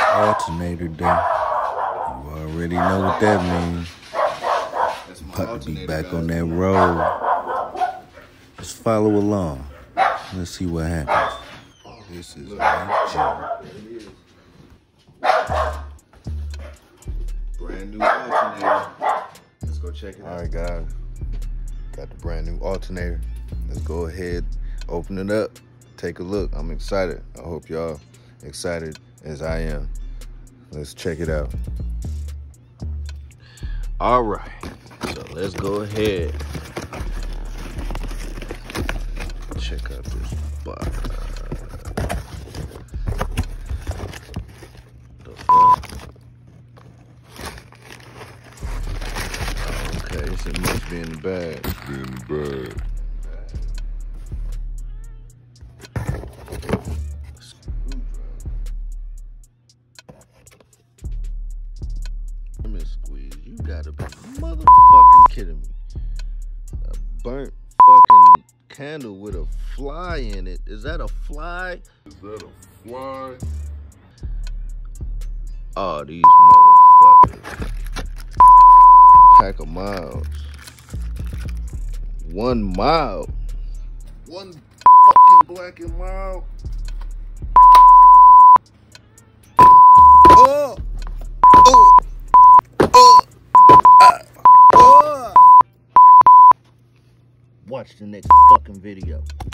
Alternator day. You already know what that means. About to be back on that road. Just follow along. Let's see what happens. This is brand new alternator. Let's go check it out. All right, guys. Got the brand new alternator. Let's go ahead, open it up, take a look. I'm excited. I hope y'all excited as I am. Let's check it out. All right, so let's go ahead. Check out this box. The fuck? Okay, so it must be in the bag. It's in the bag. Let me squeeze. You gotta be motherfucking kidding me. A burnt fucking candle with a fly in it. Is that a fly? Is that a fly? Oh, these motherfuckers. Pack of miles. 1 mile. One fucking black and mild. Oh! Oh! Oh! Oh! Watch the next fucking video.